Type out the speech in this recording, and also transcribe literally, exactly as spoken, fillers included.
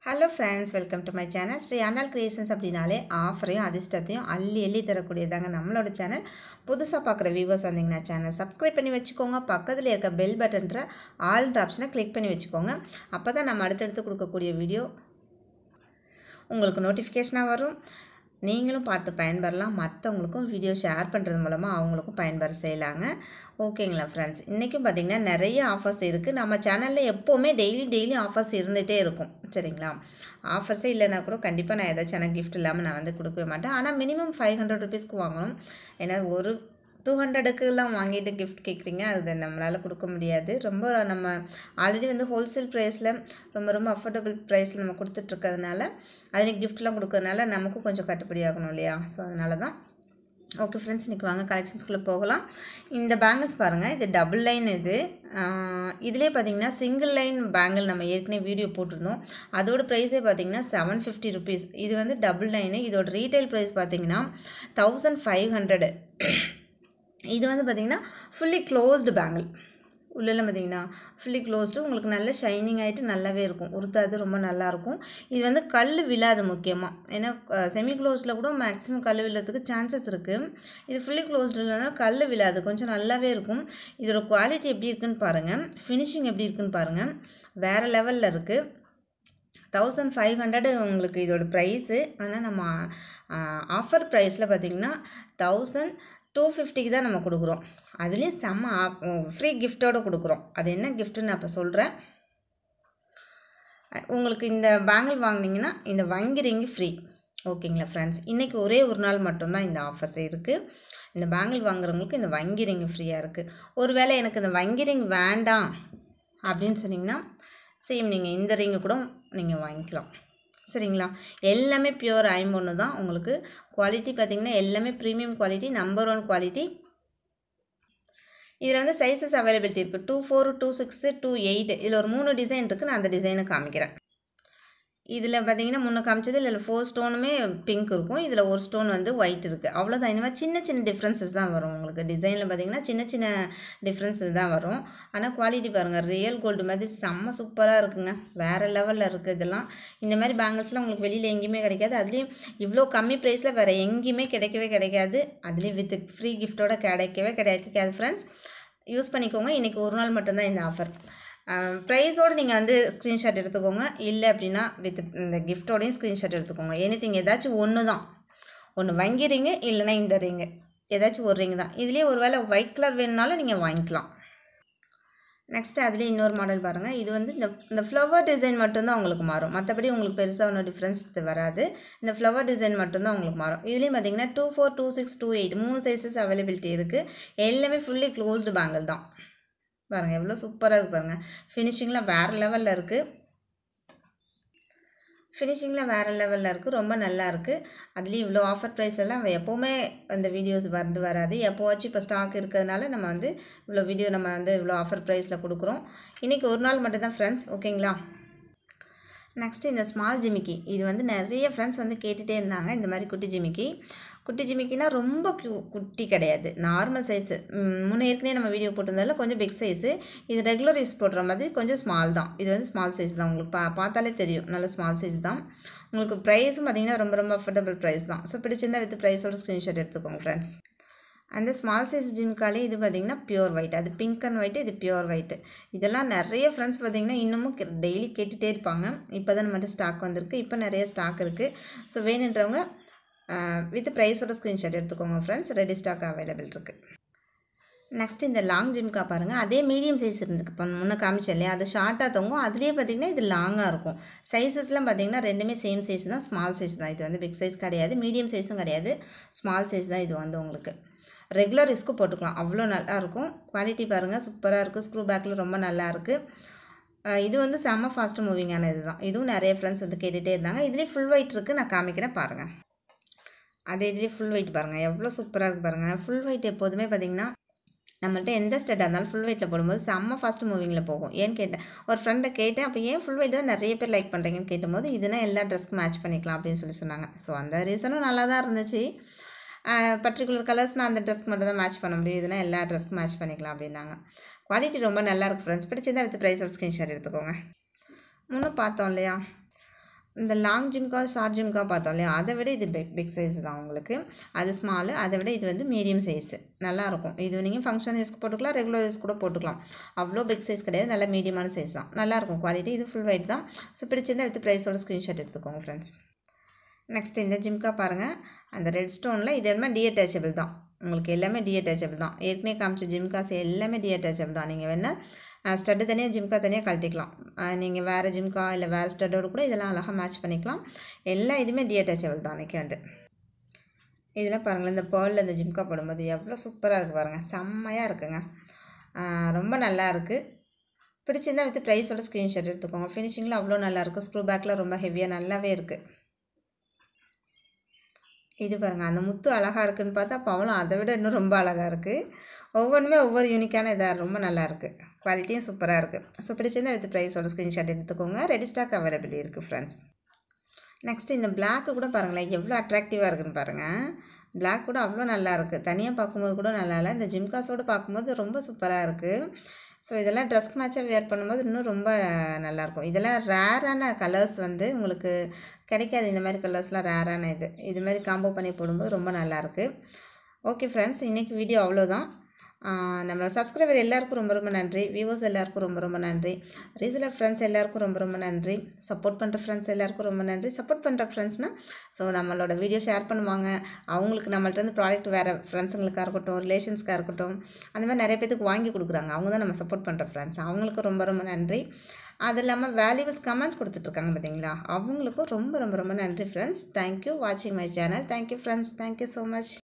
Hello friends, welcome to my channel. Sri Annal Creations அப்படினாலே ஆஃபரையும் அதிர்ஷ்டத்தையும் அள்ளி அள்ளி தரக்கூடியதாங்க நம்மளோட சேனல். புதுசாக பார்க்குற வியூவர்ஸ் வந்தீங்கன்னா சேனல் சப்ஸ்கிரைப் பண்ணி வச்சுக்கோங்க. பக்கத்தில் இருக்க பெல் பட்டன்ற ஆல் ஆப்ஷனை கிளிக் பண்ணி வச்சுக்கோங்க. அப்போ தான் நம்ம அடுத்தடுத்து கொடுக்கக்கூடிய வீடியோ உங்களுக்கு நோட்டிஃபிகேஷனாக வரும். நீங்களும் பார்த்து பயன்பெறலாம். மற்றவங்களுக்கும் வீடியோ ஷேர் பண்ணுறது மூலமாக அவங்களுக்கும் பயன்பெற செய்யலாங்க. ஓகேங்களா ஃப்ரெண்ட்ஸ், இன்றைக்கும் பார்த்திங்கன்னா நிறைய ஆஃபர்ஸ் இருக்குது. நம்ம சேனலில் எப்போவுமே டெய்லி டெய்லி ஆஃபர்ஸ் இருந்துகிட்டே இருக்கும். சரிங்களா, ஆஃபர்ஸே இல்லைனா கூட கண்டிப்பாக நான் ஏதாச்சும் எனக்கு கிஃப்ட் இல்லாமல் நான் வந்து கொடுக்கவே மாட்டேன். ஆனால் மினிமம் ஃபைவ் ஹண்ட்ரட் ருபீஸ்க்கு வாங்கணும். ஏன்னா ஒரு டூ ஹண்ட்ரடுக்குலாம் வாங்கிட்டு கிஃப்ட் கேட்குறீங்க, அது நம்மளால் கொடுக்க முடியாது. ரொம்ப நம்ம ஆல்ரெடி வந்து ஹோல்சேல் ப்ரைஸில் ரொம்ப ரொம்ப அஃபோர்டபுள் ப்ரைஸில் நம்ம கொடுத்துட்ருக்கிறதுனால அதில் கிஃப்ட்லாம் கொடுக்கறதுனால நமக்கும் கொஞ்சம் கட்டுப்படி ஆகணும் இல்லையா? ஸோ அதனால தான். ஓகே ஃப்ரெண்ட்ஸ், இன்றைக்கி வாங்க கலெக்ஷன்ஸ்குள்ளே போகலாம். இந்த பேங்கிள்ஸ் பாருங்கள், இது டபுள் லைன். இது இதிலே பார்த்திங்கன்னா சிங்கிள் லைன் பேங்கிள் நம்ம ஏற்கனவே வீடியோ போட்டிருந்தோம். அதோட ப்ரைஸே பார்த்திங்கன்னா செவன் ஃபிஃப்டி ருபீஸ். இது வந்து டபுள் லைனு. இதோட ரீட்டைல் ப்ரைஸ் பார்த்திங்கன்னா தௌசண்ட் ஃபைவ் ஹண்ட்ரடு. இது வந்து பார்த்திங்கன்னா ஃபுல்லி க்ளோஸ்டு பேங்கிள். உள்ளெல்லாம் பார்த்திங்கன்னா ஃபுல்லி க்ளோஸ்டு, உங்களுக்கு நல்ல ஷைனிங் ஆகிட்டு நல்லாவே இருக்கும். உருத்தாது, ரொம்ப நல்லாயிருக்கும். இது வந்து கல் விழாது முக்கியமாக. ஏன்னா செமி க்ளோஸில் கூட மேக்ஸிமம் கல் விழறதுக்கு சான்சஸ் இருக்குது. இது ஃபுல்லி க்ளோஸ்டு இல்லைனா கல் விழாது, கொஞ்சம் நல்லாவே இருக்கும். இதோட குவாலிட்டி எப்படி இருக்குதுன்னு பாருங்கள், ஃபினிஷிங் எப்படி இருக்குதுன்னு பாருங்கள், வேறு லெவலில் இருக்குது. தௌசண்ட் ஃபைவ் ஹண்ட்ரடு உங்களுக்கு இதோட ப்ரைஸு. ஆனால் நம்ம ஆஃபர் ப்ரைஸில் பார்த்திங்கன்னா தௌசண்ட் டூ ஃபிஃப்டிக்கு தான் நம்ம கொடுக்குறோம். அதுலேயும் செம்ம ஃப்ரீ கிஃப்டோடு கொடுக்குறோம். அது என்ன கிஃப்ட்டுன்னு நான் இப்போ சொல்கிறேன். உங்களுக்கு இந்த பேங்கிள் வாங்கினீங்கன்னா இந்த வங்கி ரிங்கு ஃப்ரீ. ஓகேங்களா ஃப்ரெண்ட்ஸ், இன்றைக்கி ஒரே ஒரு நாள் மட்டும்தான் இந்த ஆஃபர்ஸ் இருக்குது. இந்த பேங்கிள் வாங்குறவங்களுக்கு இந்த வங்கி ரிங்கு ஃப்ரீயாக இருக்குது. ஒருவேளை எனக்கு இந்த வங்கி ரிங் வேண்டாம் அப்படின்னு சொன்னிங்கன்னா சேம் நீங்கள் இந்த ரிங்கு கூட நீங்கள் வாங்கிக்கலாம். சரிங்களா, எல்லாமே பியூர் ஐம்பொன்று தான். உங்களுக்கு குவாலிட்டி பார்த்திங்கன்னா எல்லாமே premium quality, number one quality. இதில் வந்து சைஸஸ் அவைலபிலிட்டி இருக்குது. Two four two six two eight இதில் ஒரு மூணு டிசைன் இருக்குது. நான் அந்த டிசைனை காமிக்கிறேன். இதில் பார்த்திங்கன்னா முன்னே காமிச்சது இல்லை ஃபோர் ஸ்டோனுமே பிங்க் இருக்கும். இதில் ஒரு ஸ்டோன் வந்து ஒயிட் இருக்குது. அவ்வளோதான். இந்த மாதிரி சின்ன சின்ன டிஃப்ரென்சஸ் தான் வரும். உங்களுக்கு டிசைனில் பார்த்திங்கன்னா சின்ன சின்ன டிஃப்ரென்சஸ் தான் வரும். ஆனால் குவாலிட்டி பாருங்கள், ரியல் கோல்டு மாதிரி செம்ம சூப்பராக இருக்குங்க. வேறு லெவலில் இருக்குது. இதெல்லாம் இந்த மாதிரி பேங்கிள்ஸ்லாம் உங்களுக்கு வெளியில் எங்கேயுமே கிடைக்காது. அதுலேயும் இவ்வளோ கம்மி ப்ரைஸில் வேறு எங்கேயுமே கிடைக்கவே கிடைக்காது. அதுலேயும் வித் ஃப்ரீ கிஃப்ட்டோட கிடைக்கவே கிடைக்காது ஃப்ரெண்ட்ஸ். யூஸ் பண்ணிக்கோங்க. இன்றைக்கி ஒரு நாள் மட்டும்தான் இந்த ஆஃபர். ப்ரைஸோடு நீங்கள் வந்து ஸ்க்ரீன்ஷாட் எடுத்துக்கோங்க. இல்லை அப்படின்னா வித் இந்த கிஃப்டோடையும் ஸ்க்ரீன்ஷாட் எடுத்துக்கோங்க. எனிதிங் ஏதாச்சும் ஒன்று தான். ஒன்று வங்கி ரிங்கு இல்லைனா இந்த ரிங்கு, ஏதாச்சும் ஒரு ரிங்கு தான். இதுலேயே ஒரு வேளை ஒயிட் கலர் வேணுனாலும் நீங்கள் வாங்கிக்கலாம். நெக்ஸ்ட்டு அதுலேயே இன்னொரு மாடல் பாருங்கள். இது வந்து இந்த இந்த ஃப்ளவர் டிசைன் மட்டும்தான் உங்களுக்கு மாறும். மற்றபடி உங்களுக்கு பெருசாக ஒன்றும் டிஃப்ரென்ஸ் வராது. இந்த ஃப்ளவர் டிசைன் மட்டும்தான் உங்களுக்கு மாறும். இதுலேயும் பார்த்திங்கன்னா two four two six two eight மூணு சைஸஸ் அவைலபிலிட்டி இருக்குது. எல்லாமே ஃபுல்லி க்ளோஸ்டு பேங்கிள் தான். பாருங்கள் எவ்வளோ சூப்பராக இருக்குது பாருங்கள். ஃபினிஷிங்கில் வேறு லெவலில் இருக்குது. ஃபினிஷிங்கில் வேறு லெவலில் இருக்குது. ரொம்ப நல்லா இருக்குது. அதுலேயும் இவ்வளோ ஆஃபர் ப்ரைஸ் எல்லாம் எப்போவுமே அந்த வீடியோஸ் வந்து வராது. எப்போவாச்சும் இப்போ ஸ்டாக் இருக்கிறதுனால நம்ம வந்து இவ்வளோ வீடியோ நம்ம வந்து இவ்வளோ ஆஃபர் ப்ரைஸில் கொடுக்குறோம். இன்றைக்கி ஒரு நாள் மட்டும்தான் ஃப்ரெண்ட்ஸ். ஓகேங்களா. நெக்ஸ்ட்டு இந்த ஸ்மால் ஜிமிக்கி. இது வந்து நிறைய ஃப்ரெண்ட்ஸ் வந்து கேட்டுகிட்டே இருந்தாங்க. இந்த மாதிரி குட்டி ஜிமிக்கி. குட்டி ஜிமிக்கினா ரொம்ப க்யூ குட்டி கிடையாது, நார்மல் சைஸு. முன்னே ஏற்கனவே நம்ம வீடியோ போட்டிருந்தால கொஞ்சம் பிக் சைஸு. இது ரெகுலர் யூஸ் போடுற மாதிரி கொஞ்சம் ஸ்மால் தான். இது வந்து ஸ்மால் சைஸ் தான். உங்களுக்கு பா பார்த்தாலே தெரியும் நல்ல ஸ்மால் சைஸ் தான். உங்களுக்கு ப்ரைஸும் பார்த்திங்கன்னா ரொம்ப ரொம்ப அஃபோர்டபுள் ப்ரைஸ் தான். ஸோ பிடிச்சிருந்தா வித் ப்ரைஸோட ஸ்க்ரீன்ஷாட் எடுத்துக்கோங்க ஃப்ரெண்ட்ஸ். அந்த ஸ்மால் சைஸ் ஜிம்காலே இது பார்த்திங்கன்னா பியூர் ஒயிட். அது பிங்க் அண்ட் ஒயிட்டு, இது பியூர் ஒயிட்டு. இதெல்லாம் நிறைய ஃப்ரெண்ட்ஸ் பார்த்திங்கன்னா இன்னமும் டெய்லி கேட்டுகிட்டே இருப்பாங்க. இப்போ தான் நம்மகிட்ட ஸ்டாக் வந்திருக்கு. இப்போ நிறைய ஸ்டாக் இருக்குது. ஸோ வேணுன்றவங்க வித் ப்ரைஸோட ஸ்க்ரீன்ஷாட் எடுத்துக்கோங்க ஃப்ரெண்ட்ஸ். ரெடி ஸ்டாக் அவைலபிள் இருக்குது. நெக்ஸ்ட் இந்த லாங் ஜிம்கா பாருங்கள். அதே மீடியம் சைஸ் இருந்துருக்கு. இப்போ முன்னே காமிச்சேன் இல்லையா, அது ஷார்ட்டாக தொங்கும். அதுலேயே பார்த்திங்கன்னா இது லாங்காக இருக்கும். சைஸஸ்லாம் பார்த்திங்கன்னா ரெண்டுமே சேம் சைஸ் தான், ஸ்மால் சைஸ் தான். இது வந்து பிக் சைஸ் கிடையாது, மீடியம் சைஸும் கிடையாது, ஸ்மால் சைஸ் தான். இது வந்து உங்களுக்கு ரெகுலர் யூஸ்க்கு போட்டுக்கலாம். அவ்வளோ நல்லாயிருக்கும். குவாலிட்டி பாருங்கள் சூப்பராக இருக்குது. ஸ்க்ரூ பேக்கில் ரொம்ப நல்லா இருக்குது. இது வந்து செம்ம ஃபாஸ்ட் மூவிங்கான இது தான். இதுவும் நிறைய ஃப்ரெண்ட்ஸ் வந்து கேட்டுகிட்டே இருந்தாங்க. இதுலேயே ஃபுல் ஒயிட் இருக்குது, நான் காமிக்கிறேன் பாருங்கள். அதே இதுலேயே ஃபுல் ஒயிட் பாருங்கள் எவ்வளோ சூப்பராக இருக்குது பாருங்கள். ஃபுல் ஒயிட் எப்போதுமே பார்த்திங்கன்னா நம்மள்ட்ட எந்த ஸ்டெட்டாக இருந்தாலும் ஃபுல் ஒயிட்டில் போடும்போது செம்ம ஃபாஸ்ட் மூவிங்கில் போகும். ஏன்னு கேட்டேன், ஒரு ஃப்ரெண்டை கேட்டேன். அப்போ ஏன் ஃபுல் ஒயிட் தான் நிறைய பேர் லைக் பண்ணுறீங்கன்னு கேட்டும்போது இதுனா எல்லா ட்ரெஸ்க்கு மேட்ச் பண்ணிக்கலாம் அப்படின்னு சொல்லி சொன்னாங்க. ஸோ அந்த ரீசனும் நல்லா தான் இருந்துச்சு. பர்டிகுலர் கலர்ஸ்னால் அந்த ட்ரெஸ்க்கு மட்டும் தான் மேட்ச் பண்ண முடியும், இதுனா எல்லா ட்ரெஸ்க்கு மேட்ச் பண்ணிக்கலாம் அப்படின்னாங்க. குவாலிட்டி ரொம்ப நல்லாயிருக்கு ஃப்ரெண்ட்ஸ். பிடிச்சிருந்தா வித் ப்ரைஸோட ஸ்க்ரீன்ஷாட் எடுத்துக்கோங்க. முன்னும் பார்த்தோம் இல்லையா, இந்த லாங் ஜிம்கா ஷார்ட் ஜிம்கா பார்த்தோம் இல்லையா, அதை விட இது பிக் பிக் சைஸ் தான் உங்களுக்கு. அது ஸ்மாலு, அதை விட இது வந்து மீடியம் சைஸு. நல்லாயிருக்கும். இது நீங்கள் ஃபங்க்ஷன் யூஸ்க்கு போட்டுக்கலாம், ரெகுலர் யூஸ் கூட போட்டுக்கலாம். அவ்வளோ பிக் சைஸ் கிடையாது, நல்ல மீடியமான சைஸ் தான். நல்லாயிருக்கும் குவாலிட்டி. இது ஃபுல் ஒயிட் தான். ஸோ பிடிச்சிருந்தால் வித் ப்ரைஸோட ஸ்க்ரீன்ஷாட் எடுத்துக்கோங்க ஃப்ரெண்ட்ஸ். நெக்ஸ்ட் இந்த ஜிம்கா பாருங்கள். அந்த ரெட் ஸ்டோனில் இது எல்லாமே டீஅட்டாச்சபிள் தான். உங்களுக்கு எல்லாமே டீஅட்டாச்சபிள் தான். ஏற்கனவே காமிச்ச ஜிம்காஸ் எல்லாமே டீஅட்டாச்சபிள் தான். நீங்கள் வேணால் ஸ்டட்டு தனியாக ஜிம்கா தனியாக கழட்டிக்கலாம். நீங்கள் வேறு ஜிம்கா இல்லை வேறு ஸ்டட்டோடு கூட இதெல்லாம் அழகாக மேட்ச் பண்ணிக்கலாம். எல்லா இதுவுமே டீஅட்டாச்சபிள் தான். அன்றைக்கி வந்து இதெல்லாம் பாருங்களேன், இந்த பேர்லில் இந்த ஜிம்கா போடும்போது எவ்வளோ சூப்பராக இருக்குது பாருங்கள். செம்மையாக இருக்குங்க. ரொம்ப நல்லா இருக்குது. பிடிச்சிருந்தால் வித் ப்ரைஸோட ஸ்க்ரீன்ஷாட் எடுத்துக்கோங்க. ஃபினிஷிங்கில் அவ்வளோ நல்லாயிருக்கு. ஸ்க்ரூ பேக்கில் ரொம்ப ஹெவியாக நல்லாவே இருக்குது. இது பாருங்கள், அந்த முத்து அழகாக இருக்குதுன்னு பார்த்தா பவளம் அதை விட இன்னும் ரொம்ப அழகாக இருக்குது. ஒவ்வொன்றுமே ஒவ்வொரு யூனிக்கான இதாக ரொம்ப நல்லாயிருக்கு. குவாலிட்டியும் சூப்பராக இருக்குது. ஸோ பிடிச்சிருந்தால் வித் ப்ரைஸோட ஸ்க்ரீன்ஷாட் எடுத்துக்கோங்க. ரெடி ஸ்டாக் அவைலபிள் இருக்குது ஃப்ரெண்ட்ஸ். நெக்ஸ்ட்டு இந்த பிளாக்கு கூட பாருங்களேன், எவ்வளோ அட்ராக்டிவாக இருக்குதுன்னு பாருங்கள். பிளாக் கூட அவ்வளோ நல்லாயிருக்கு. தனியாக பார்க்கும்போது கூட நல்லா இல்லை, இந்த ஜிம்காஸோடு பார்க்கும்போது ரொம்ப சூப்பராக இருக்குது. ஸோ இதெல்லாம் ட்ரெஸ்க்கு மேட்சாக வேர் பண்ணும்போது இன்னும் ரொம்ப நல்லாயிருக்கும். இதெல்லாம் ரேரான கலர்ஸ் வந்து உங்களுக்கு கிடைக்காது. இந்த மாதிரி கலர்ஸ்லாம் ரேரான இது இது மாதிரி காம்போ பண்ணி போடும்போது ரொம்ப நல்லாயிருக்கு. ஓகே ஃப்ரெண்ட்ஸ், இன்றைக்கி வீடியோ அவ்வளோதான். நம்மளோட சப்ஸ்கிரைபர் எல்லாருக்கும் ரொம்ப ரொம்ப நன்றி. வியூவர்ஸ் எல்லாருக்கும் ரொம்ப ரொம்ப நன்றி. ரீசலர் ஃப்ரெண்ட்ஸ் எல்லாருக்கும் ரொம்ப ரொம்ப நன்றி. சப்போர்ட் பண்ணுற ஃப்ரெண்ட்ஸ் எல்லாருக்கும் ரொம்ப நன்றி. சப்போர்ட் பண்ணுற ஃப்ரெண்ட்ஸ்னால் ஸோ நம்மளோட வீடியோ ஷேர் பண்ணுவாங்க. அவங்களுக்கு நம்மள்ட்ட இருந்து ப்ராடக்ட் வேறு ஃப்ரெண்ட்ஸுங்களுக்காக இருக்கட்டும், ரிலேஷன்ஸ்க்காக இருக்கட்டும், அந்த மாதிரி நிறைய பேருக்கு வாங்கி கொடுக்குறாங்க. அவங்க தான் நம்ம சப்போர்ட் பண்ணுற ஃப்ரெண்ட்ஸ். அவங்களுக்கும் ரொம்ப ரொம்ப நன்றி. அது இல்லாமல் வேல்யூபிள்ஸ் கமெண்ட்ஸ் கொடுத்துட்ருக்காங்க பார்த்தீங்களா, அவங்களுக்கும் ரொம்ப ரொம்ப ரொம்ப நன்றி ஃப்ரெண்ட்ஸ். தேங்க்யூ வாட்சிங் my channel. Thank you friends. Thank you so much.